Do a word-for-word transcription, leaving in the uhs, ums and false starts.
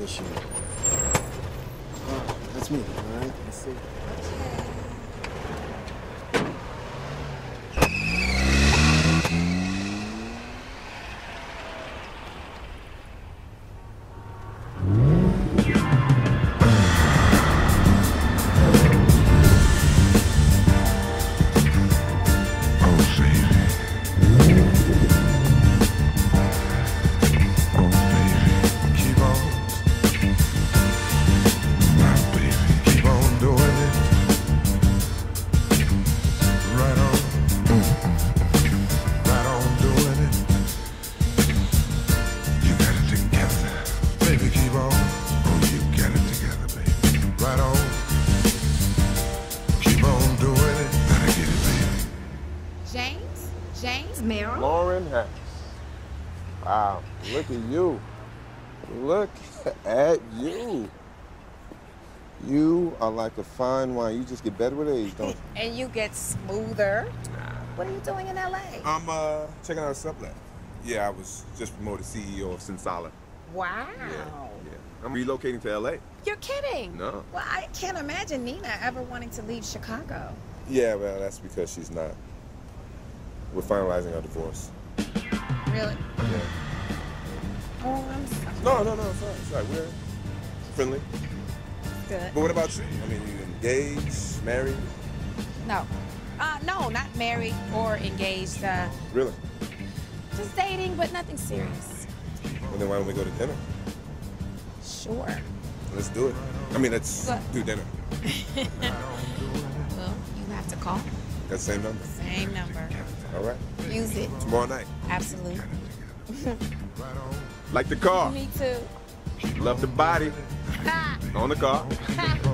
appreciate it. Uh, that's me, all right? Let's see. James? James Merrill? Lauren Harris. Wow, look at you. Look at you. You are like a fine wine. You just get better with age, don't you? And you get smoother. What are you doing in L A? I'm uh, checking out a sublet. Yeah, I was just promoted C E O of Sensala. Wow. Yeah, yeah. I'm relocating to L A. You're kidding. No. Well, I can't imagine Nina ever wanting to leave Chicago. Yeah, well, that's because she's not. We're finalizing our divorce. Really? Yeah. Oh, I'm sorry. No, no, no, it's all right. It's all right. We're friendly. Good. But what about you? I mean, you engaged, married? No. Uh, no, not married or engaged. Uh, Really? just dating, but nothing serious. Well, then why don't we go to dinner? Sure. Let's do it. I mean, let's What? do dinner. Well, you have to call. That same number. Same number. All right. Use it. Tomorrow night. Absolutely. Like the car. Me too. Love the body. On the car.